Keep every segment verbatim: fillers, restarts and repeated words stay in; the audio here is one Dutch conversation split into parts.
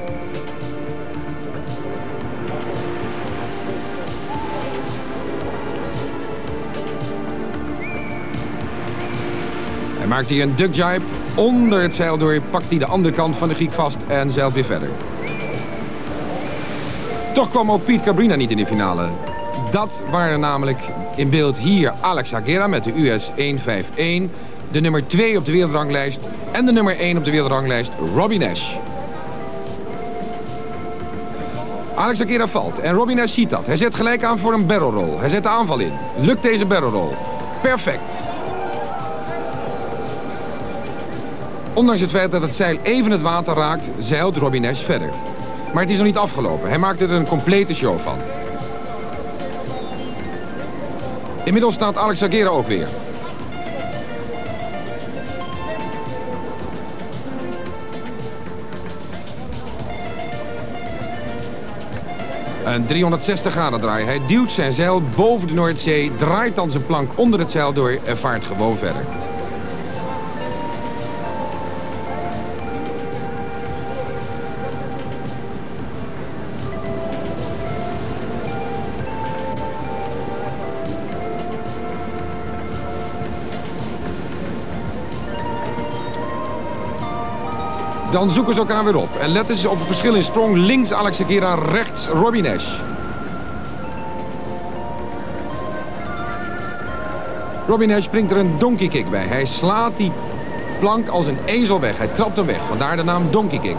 Hij maakt hier een duck jibe. Onder het zeil door pakt hij de andere kant van de Griek vast en zeilt weer verder. Toch kwam ook Pete Cabrina niet in de finale. Dat waren namelijk in beeld hier Alex Aguirre met de U S honderdeenenvijftig, de nummer twee op de wereldranglijst en de nummer één op de wereldranglijst Robby Nash. Alex Aguirre valt en Robby Nash ziet dat. Hij zet gelijk aan voor een barrel roll. Hij zet de aanval in. Lukt deze barrel roll? Perfect. Ondanks het feit dat het zeil even het water raakt, zeilt Robby Nash verder. Maar het is nog niet afgelopen. Hij maakt er een complete show van. Inmiddels staat Alex Aguirre ook weer. Een driehonderdzestig graden draai. Hij duwt zijn zeil boven de Noordzee, draait dan zijn plank onder het zeil door en vaart gewoon verder. Dan zoeken ze elkaar weer op. En letten ze op het verschil in sprong. Links Alex Aguirre, rechts Robby Nash. Robby Nash springt er een donkey kick bij. Hij slaat die plank als een ezel weg. Hij trapt hem weg. Vandaar de naam donkey kick.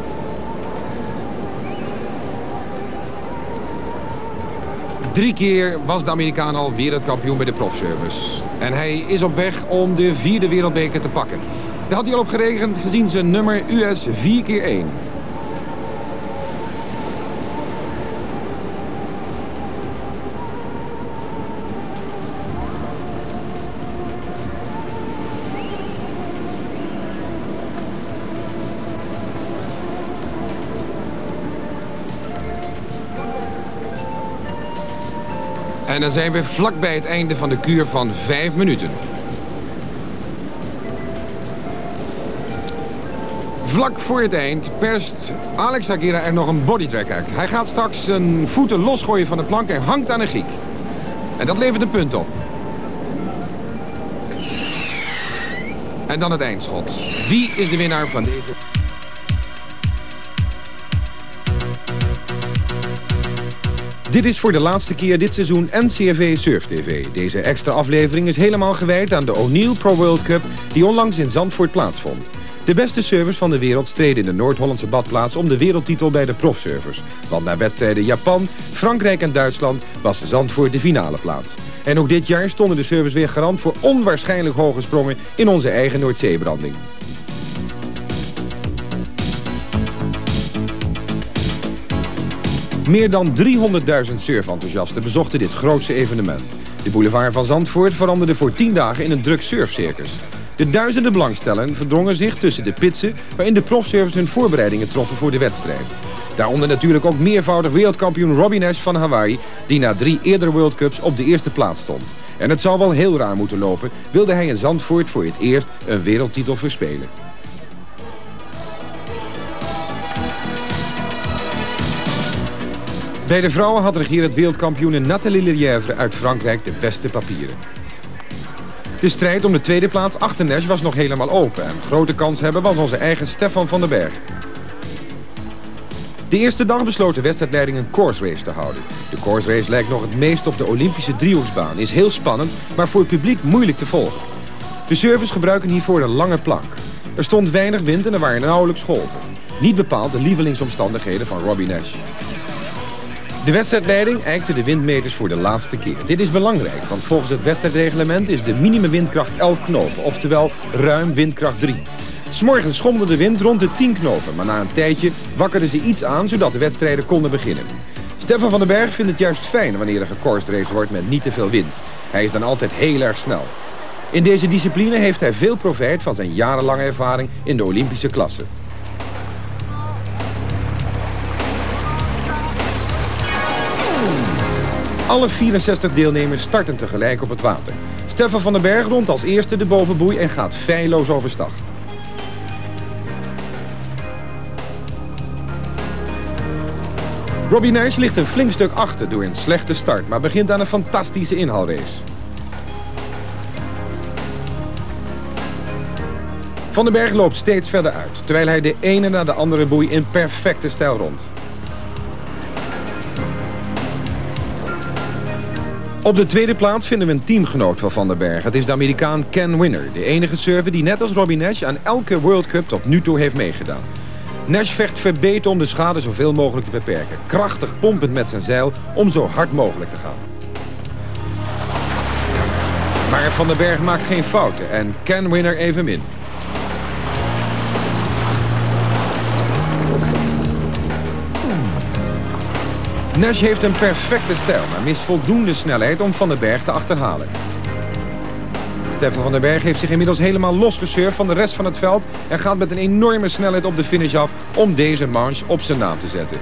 Drie keer was de Amerikaan al wereldkampioen bij de profservice. En hij is op weg om de vierde wereldbeker te pakken. Daar had hij al op gerekend gezien zijn nummer U S vier keer één. En dan zijn we vlak bij het einde van de kuur van vijf minuten. Vlak voor het eind perst Alex Aguirre er nog een bodytrack uit. Hij gaat straks zijn voeten losgooien van de plank en hangt aan de giek. En dat levert een punt op. En dan het eindschot. Wie is de winnaar van deze? Dit is voor de laatste keer dit seizoen N C R V Surf T V. Deze extra aflevering is helemaal gewijd aan de O'Neill Pro World Cup die onlangs in Zandvoort plaatsvond. De beste surfers van de wereld streden in de Noord-Hollandse badplaats om de wereldtitel bij de profsurfers. Want na wedstrijden Japan, Frankrijk en Duitsland was Zandvoort de finale plaats. En ook dit jaar stonden de surfers weer garant voor onwaarschijnlijk hoge sprongen in onze eigen Noordzeebranding. Meer dan driehonderdduizend surfenthousiasten bezochten dit grootste evenement. De boulevard van Zandvoort veranderde voor tien dagen in een druk surfcircus. De duizenden belangstellenden verdrongen zich tussen de pitsen waarin de profsurfers hun voorbereidingen troffen voor de wedstrijd. Daaronder natuurlijk ook meervoudig wereldkampioen Robby Nash van Hawaii, die na drie eerdere World Cups op de eerste plaats stond. En het zou wel heel raar moeten lopen, wilde hij in Zandvoort voor het eerst een wereldtitel verspelen. Bij de vrouwen had regerend wereldkampioene Nathalie Lelièvre uit Frankrijk de beste papieren. De strijd om de tweede plaats achter Nash was nog helemaal open en grote kans hebben was onze eigen Stefan van den Berg. De eerste dag besloot de wedstrijdleiding een course race te houden. De course race lijkt nog het meest op de Olympische driehoeksbaan, is heel spannend, maar voor het publiek moeilijk te volgen. De surfers gebruiken hiervoor een lange plank. Er stond weinig wind en er waren nauwelijks golven. Niet bepaald de lievelingsomstandigheden van Robby Nash. De wedstrijdleiding eikte de windmeters voor de laatste keer. Dit is belangrijk, want volgens het wedstrijdreglement is de minimumwindkracht elf knopen, oftewel ruim windkracht drie. 'S Morgens schommelde de wind rond de tien knopen, maar na een tijdje wakkerde ze iets aan zodat de wedstrijden konden beginnen. Stefan van den Berg vindt het juist fijn wanneer er gecourse race wordt met niet te veel wind. Hij is dan altijd heel erg snel. In deze discipline heeft hij veel profijt van zijn jarenlange ervaring in de Olympische klasse. Alle vierenzestig deelnemers starten tegelijk op het water. Stefan van den Berg rondt als eerste de bovenboei en gaat feilloos overstag. Robby Naish ligt een flink stuk achter door een slechte start, maar begint aan een fantastische inhaalrace. Van den Berg loopt steeds verder uit, terwijl hij de ene na de andere boei in perfecte stijl rond. Op de tweede plaats vinden we een teamgenoot van Van den Berg. Het is de Amerikaan Ken Winner, de enige surfer die net als Robby Naish aan elke World Cup tot nu toe heeft meegedaan. Naish vecht verbeten om de schade zoveel mogelijk te beperken. Krachtig pompend met zijn zeil om zo hard mogelijk te gaan. Maar Van den Berg maakt geen fouten en Ken Winner evenmin. Naish heeft een perfecte stijl, maar mist voldoende snelheid om Van den Berg te achterhalen. Stefan van den Berg heeft zich inmiddels helemaal losgesurfd van de rest van het veld en gaat met een enorme snelheid op de finish af om deze manche op zijn naam te zetten.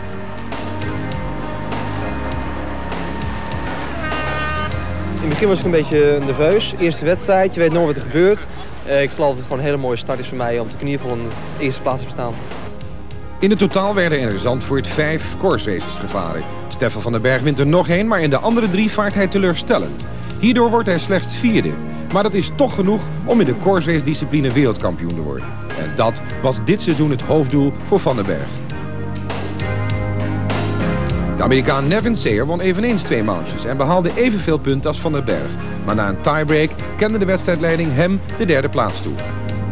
In het begin was ik een beetje nerveus. Eerste wedstrijd, je weet nooit wat er gebeurt. Uh, ik geloof dat het gewoon een hele mooie start is voor mij om in ieder geval een eerste plaats te bestaan. In het totaal werden er in Zandvoort vijf course races gevaren. Stefan van den Berg wint er nog één, maar in de andere drie vaart hij teleurstellend. Hierdoor wordt hij slechts vierde. Maar dat is toch genoeg om in de course race discipline wereldkampioen te worden. En dat was dit seizoen het hoofddoel voor Van den Berg. De Amerikaan Nevin Sayer won eveneens twee manches en behaalde evenveel punten als Van den Berg. Maar na een tiebreak kende de wedstrijdleiding hem de derde plaats toe.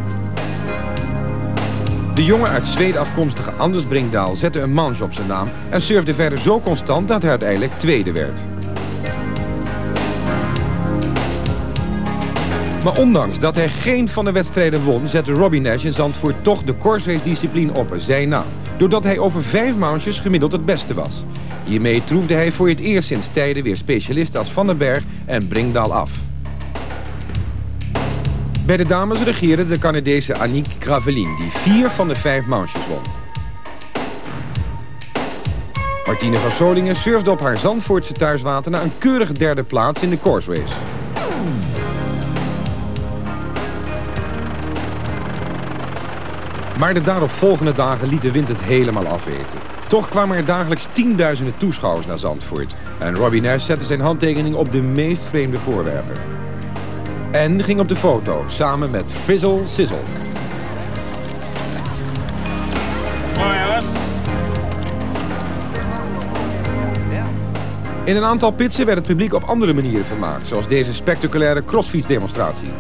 De jongen uit Zweden afkomstige Anders Brinkdaal zette een manche op zijn naam en surfde verder zo constant dat hij uiteindelijk tweede werd. Maar ondanks dat hij geen van de wedstrijden won, zette Robby Naish in Zandvoort toch de course race discipline op zijn naam. Doordat hij over vijf manches gemiddeld het beste was. Hiermee troefde hij voor het eerst sinds tijden weer specialisten als Van den Berg en Brinkdaal af. Bij de dames regeerde de Canadese Annick Graveline, die vier van de vijf manches won. Martine van Solingen surfde op haar Zandvoortse thuiswater naar een keurige derde plaats in de course race. Maar de daaropvolgende dagen liet de wind het helemaal afweten. Toch kwamen er dagelijks tienduizenden toeschouwers naar Zandvoort. En Robby Naish zette zijn handtekening op de meest vreemde voorwerpen. En ging op de foto, samen met Frizzle Sizzle. In een aantal pitsen werd het publiek op andere manieren vermaakt, zoals deze spectaculaire crossfietsdemonstratie.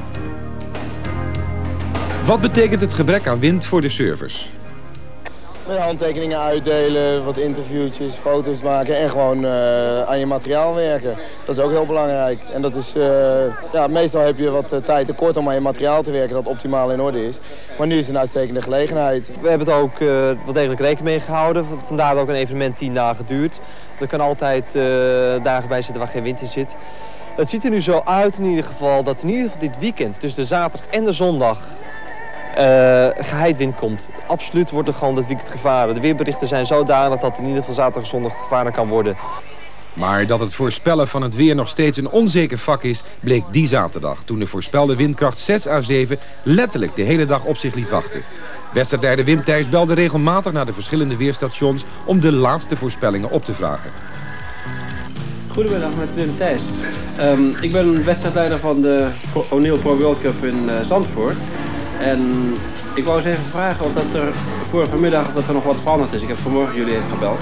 Wat betekent het gebrek aan wind voor de surfers? Met handtekeningen uitdelen, wat interviewtjes, foto's maken en gewoon uh, aan je materiaal werken. Dat is ook heel belangrijk. En dat is, uh, ja, meestal heb je wat uh, tijd tekort om aan je materiaal te werken dat optimaal in orde is. Maar nu is het een uitstekende gelegenheid. We hebben het ook uh, wel degelijk rekening mee gehouden. Vandaar dat ook een evenement tien dagen duurt. Er kan altijd uh, dagen bij zitten waar geen wind in zit. Het ziet er nu zo uit in ieder geval dat in ieder geval dit weekend tussen de zaterdag en de zondag Uh, geheid wind komt. Absoluut wordt er gewoon dit weekend gevaren. De weerberichten zijn zodanig dat in ieder geval zaterdag en zondag gevaren kan worden. Maar dat het voorspellen van het weer nog steeds een onzeker vak is, bleek die zaterdag, toen de voorspelde windkracht zes à zeven letterlijk de hele dag op zich liet wachten. Wedstrijdleider Wim Thijs belde regelmatig naar de verschillende weerstations om de laatste voorspellingen op te vragen. Goedemiddag, met Wim Thijs. Um, ik ben wedstrijdleider van de O'Neill Pro World Cup in uh, Zandvoort. En ik wou eens even vragen of dat er voor vanmiddag of dat er nog wat veranderd is. Ik heb vanmorgen jullie even gebeld.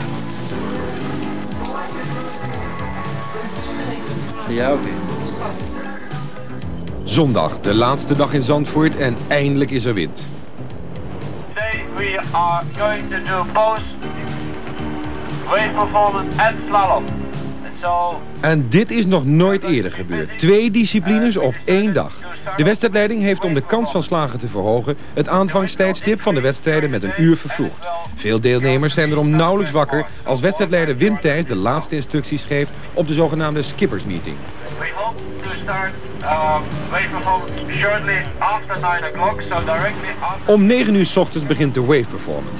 Ja, oké. Okay. Zondag, de laatste dag in Zandvoort en eindelijk is er wind. Today we are going to do both wave performance and slalom. So... En dit is nog nooit eerder gebeurd. Twee disciplines op één dag. De wedstrijdleiding heeft om de kans van slagen te verhogen het aanvangstijdstip van de wedstrijden met een uur vervroegd. Veel deelnemers zijn erom nauwelijks wakker als wedstrijdleider Wim Thijs de laatste instructies geeft op de zogenaamde Skippers Meeting. We hope to start uh, wave performance shortly after nine o'clock, so directly after... Om negen uur 's ochtends begint de wave performance.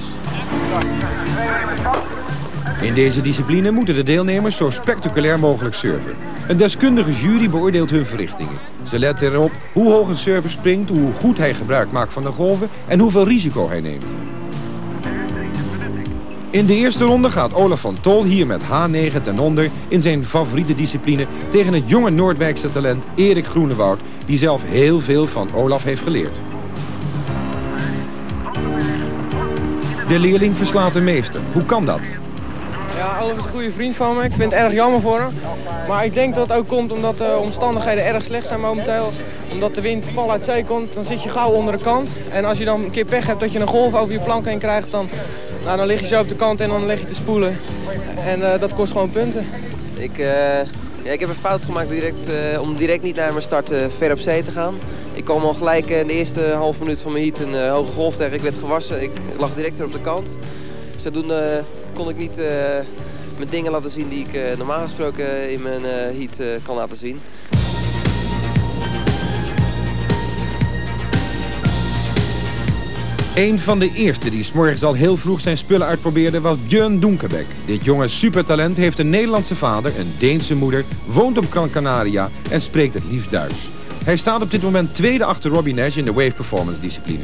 In deze discipline moeten de deelnemers zo spectaculair mogelijk surfen. Een deskundige jury beoordeelt hun verrichtingen. Ze letten erop hoe hoog een surfer springt, hoe goed hij gebruik maakt van de golven en hoeveel risico hij neemt. In de eerste ronde gaat Olaf van Tol hier met H negen ten onder in zijn favoriete discipline tegen het jonge Noordwijkse talent Erik Groenewoud, die zelf heel veel van Olaf heeft geleerd. De leerling verslaat de meester. Hoe kan dat? Ja, Olaf is een goede vriend van me. Ik vind het erg jammer voor hem. Maar ik denk dat het ook komt omdat de omstandigheden erg slecht zijn momenteel. Omdat de wind pal uit zee komt, dan zit je gauw onder de kant. En als je dan een keer pech hebt dat je een golf over je plank heen krijgt, dan, nou, dan lig je zo op de kant en dan lig je te spoelen. En uh, dat kost gewoon punten. Ik, uh, ja, ik heb een fout gemaakt direct, uh, om direct niet naar mijn start uh, ver op zee te gaan. Ik kwam al gelijk uh, in de eerste half minuut van mijn heat een uh, hoge golf tegen. Ik werd gewassen, ik lag direct weer op de kant. Zodoende uh, kon ik niet uh, mijn dingen laten zien die ik uh, normaal gesproken in mijn uh, heat uh, kan laten zien. Een van de eerste die 's morgens al heel vroeg zijn spullen uitprobeerde was Björn Dunkelbeck. Dit jonge supertalent heeft een Nederlandse vader, een Deense moeder, woont op Gran Canaria en spreekt het liefst Duits. Hij staat op dit moment tweede achter Robbie Nash in de wave performance discipline.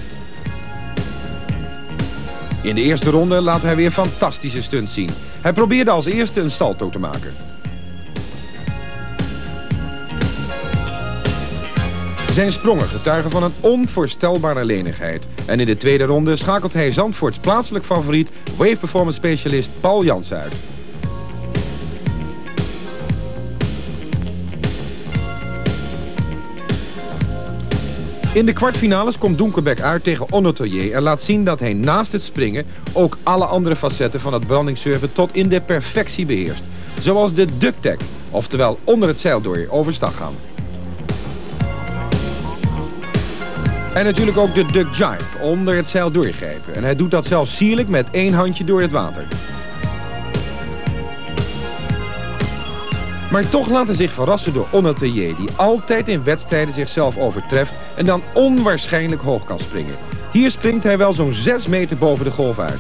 In de eerste ronde laat hij weer fantastische stunts zien. Hij probeerde als eerste een salto te maken. Zijn sprongen getuigen van een onvoorstelbare lenigheid. En in de tweede ronde schakelt hij Zandvoorts plaatselijk favoriet wave performance specialist Paul Jansen uit. In de kwartfinales komt Dunkelbeck uit tegen Onno Tellier en laat zien dat hij naast het springen ook alle andere facetten van het brandingssurfen tot in de perfectie beheerst. Zoals de duck tag, oftewel onder het zeil door overstag gaan. En natuurlijk ook de duck jibe, onder het zeil doorgrijpen. En hij doet dat zelfs sierlijk met één handje door het water. Maar toch laat hij zich verrassen door Onno Tellier, die altijd in wedstrijden zichzelf overtreft en dan onwaarschijnlijk hoog kan springen. Hier springt hij wel zo'n zes meter boven de golf uit.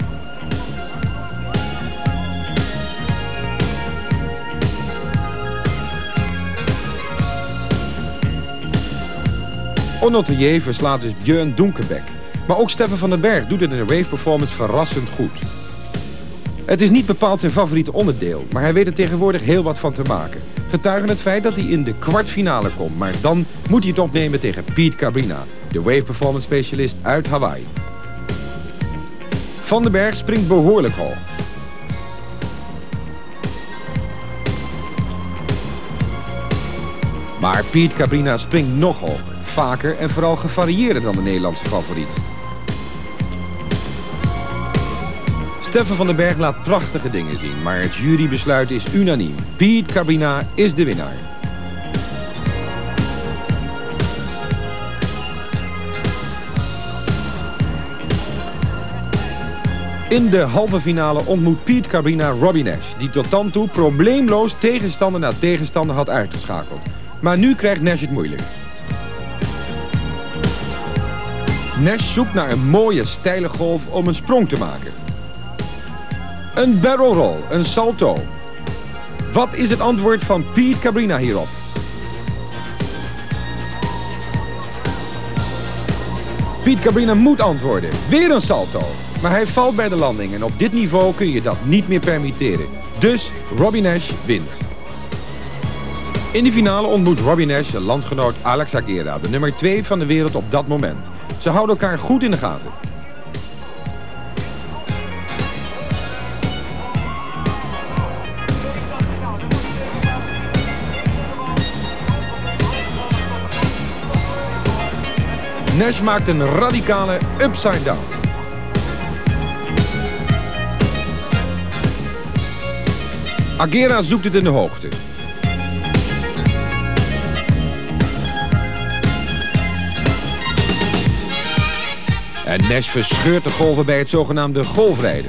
Onno Tellier verslaat dus Björn Dunkelbeck. Maar ook Stefan van den Berg doet het in de wave performance verrassend goed. Het is niet bepaald zijn favoriete onderdeel, maar hij weet er tegenwoordig heel wat van te maken. Getuigen het feit dat hij in de kwartfinale komt, maar dan moet hij het opnemen tegen Pete Cabrina, de wave performance specialist uit Hawaii. Van den Berg springt behoorlijk hoog. Maar Pete Cabrina springt nog hoger, vaker en vooral gevarieerder dan de Nederlandse favoriet. Stefan van den Berg laat prachtige dingen zien, maar het jurybesluit is unaniem. Pete Cabrina is de winnaar. In de halve finale ontmoet Pete Cabrina Robbie Nash, die tot dan toe probleemloos tegenstander na tegenstander had uitgeschakeld. Maar nu krijgt Nash het moeilijk. Nash zoekt naar een mooie steile golf om een sprong te maken. Een barrel roll, een salto. Wat is het antwoord van Pete Cabrina hierop? Pete Cabrina moet antwoorden. Weer een salto. Maar hij valt bij de landing en op dit niveau kun je dat niet meer permitteren. Dus Robbie Nash wint. In de finale ontmoet Robbie Nash zijn landgenoot Alex Aguera, de nummer twee van de wereld op dat moment. Ze houden elkaar goed in de gaten. Nash maakt een radicale upside down. Aguera zoekt het in de hoogte. En Nash verscheurt de golven bij het zogenaamde golfrijden.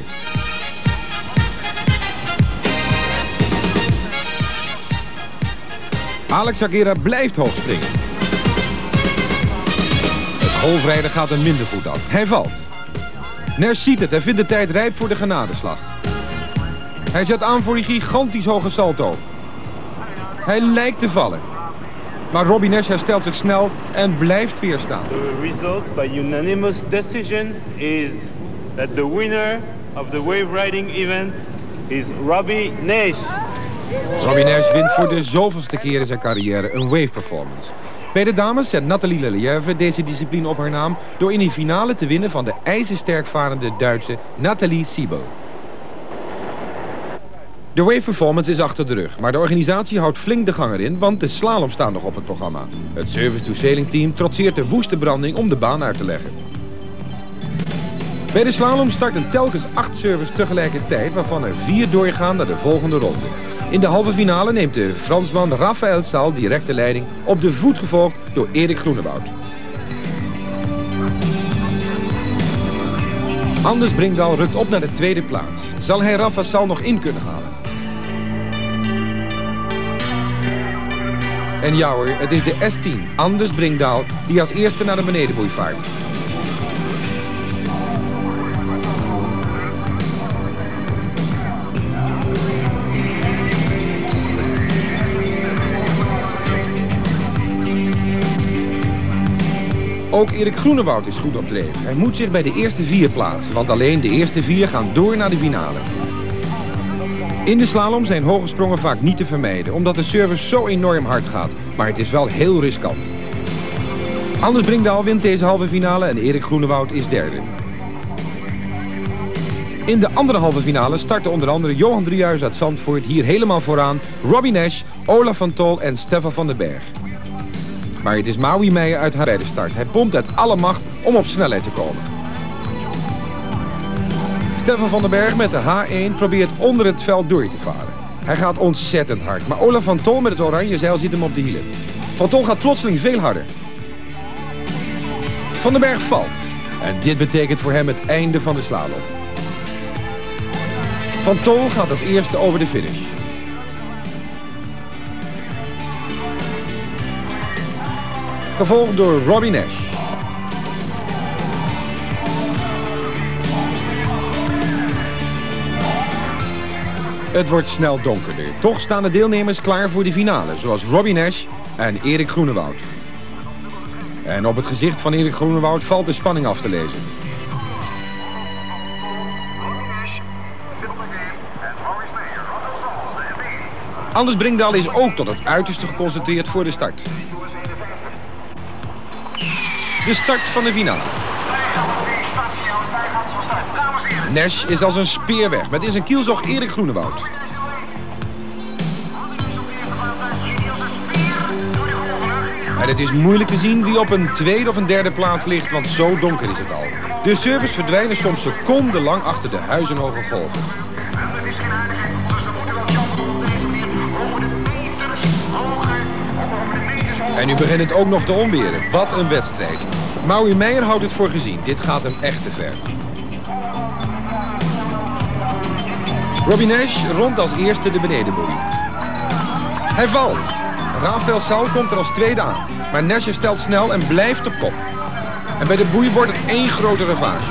Alex Aguera blijft hoog springen. Het golfrijden gaat hem minder goed af. Hij valt. Nash ziet het en vindt de tijd rijp voor de genadeslag. Hij zet aan voor die gigantisch hoge salto. Hij lijkt te vallen. Maar Robbie Nash herstelt zich snel en blijft weerstaan. The result by unanimous decision is that the winner of the wave riding event is Robbie Nash. Robbie Nash wint voor de zoveelste keer in zijn carrière een wave performance. Bij de dames zet Nathalie Lelièvre deze discipline op haar naam door in de finale te winnen van de ijzersterk varende Duitse Nathalie Siebel. De wave performance is achter de rug, maar de organisatie houdt flink de gang erin, want de slalom staan nog op het programma. Het service-to-sailing team trotseert de woeste branding om de baan uit te leggen. Bij de slalom starten telkens acht servers tegelijkertijd, waarvan er vier doorgaan naar de volgende ronde. In de halve finale neemt de Fransman Raphaël Sal direct de leiding, op de voet gevolgd door Erik Groenewoud. Anders Bringdahl rukt op naar de tweede plaats. Zal hij Raphaël Sal nog in kunnen halen? En ja hoor, het is de S tien, Anders Bringdahl, die als eerste naar de benedenboei vaart. Ook Erik Groenewoud is goed op dreef. Hij moet zich bij de eerste vier plaatsen, want alleen de eerste vier gaan door naar de finale. In de slalom zijn hoge sprongen vaak niet te vermijden, omdat de service zo enorm hard gaat. Maar het is wel heel riskant. Anders Bringdahl wint deze halve finale en Erik Groenewoud is derde. In de andere halve finale starten onder andere Johan Driehuis uit Zandvoort hier helemaal vooraan, Robbie Nash, Olaf van Tol en Stefan van den Berg. Maar het is Maui Meijer uit haar bij de start. Hij pompt uit alle macht om op snelheid te komen. Stefan van den Berg met de H één probeert onder het veld door te varen. Hij gaat ontzettend hard, maar Olaf van Tol met het oranje zeil zit hem op de hielen. Van Tol gaat plotseling veel harder. Van den Berg valt. En dit betekent voor hem het einde van de slalom. Van Tol gaat als eerste over de finish. Gevolgd door Robbie Nash. Het wordt snel donkerder. Toch staan de deelnemers klaar voor de finale, zoals Robbie Nash en Erik Groenewoud. En op het gezicht van Erik Groenewoud valt de spanning af te lezen. Anders Bringdahl is ook tot het uiterste geconcentreerd voor de start. De start van de finale. Nash is als een speer weg, met in zijn kielzog Erik Groenewoud. En het is moeilijk te zien wie op een tweede of een derde plaats ligt, want zo donker is het al. De servers verdwijnen soms secondenlang achter de huizenhoge golven. En nu begint het ook nog te onweren. Wat een wedstrijd. Maui Meijer houdt het voor gezien. Dit gaat hem echt te ver. Robbie Nash rondt als eerste de benedenboei. Hij valt. Raphaël Sal komt er als tweede aan. Maar Nash herstelt snel en blijft op kop. En bij de boei wordt het één grote ravage.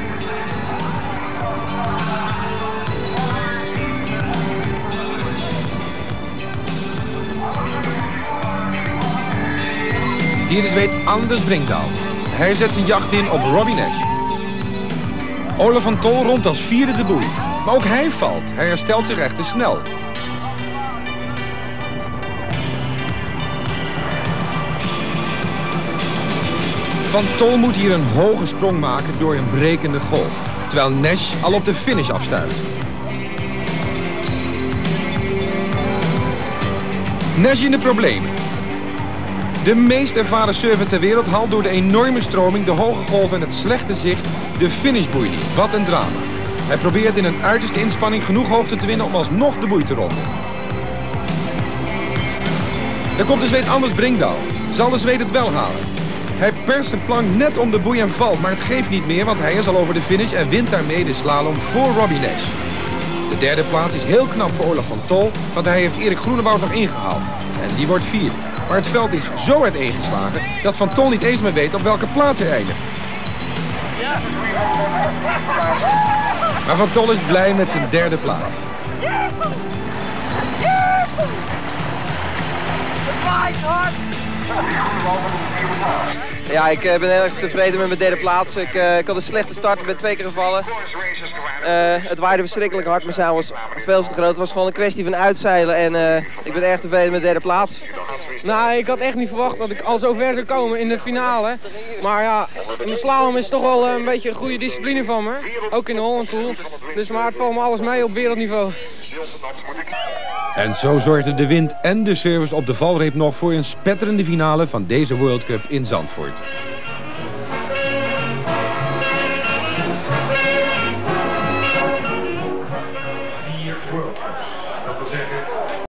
Hier is weet Anders Bringdahl. Hij zet zijn jacht in op Robbie Nash. Olaf van Tol rondt als vierde de boei. Maar ook hij valt. Hij herstelt zich echter snel. Van Tol moet hier een hoge sprong maken door een brekende golf. Terwijl Nash al op de finish afstuit. Nash in de problemen. De meest ervaren server ter wereld haalt door de enorme stroming, de hoge golf en het slechte zicht de finishboei niet. Wat een drama. Hij probeert in een uiterste inspanning genoeg hoogte te winnen om alsnog de boei te ronden. Er komt de Zweed Anders Bringdahl. Zal de Zweed het wel halen? Hij perst zijn plank net om de boei en valt, maar het geeft niet meer, want hij is al over de finish en wint daarmee de slalom voor Robbie Nash. De derde plaats is heel knap voor Olaf van Tol, want hij heeft Erik Groenewoud nog ingehaald. En die wordt vierde. Maar het veld is zo uiteengeslagen dat Van Tol niet eens meer weet op welke plaats hij eindigt. Maar Van Tol is blij met zijn derde plaats. Ja, ik uh, ben heel erg tevreden met mijn derde plaats. Ik, uh, ik had een slechte start, ik ben twee keer gevallen. Uh, het waaide verschrikkelijk hard, mijn zeil was veel te groot. Het was gewoon een kwestie van uitzeilen en uh, ik ben erg tevreden met de derde plaats. Nou, ik had echt niet verwacht dat ik al zo ver zou komen in de finale. Maar ja, in de slalom is toch wel een beetje een goede discipline van me. Ook in de Holland Tour. Dus maar het valt me alles mee op wereldniveau. En zo zorgden de wind en de service op de valreep nog voor een spetterende finale van deze World Cup in Zandvoort.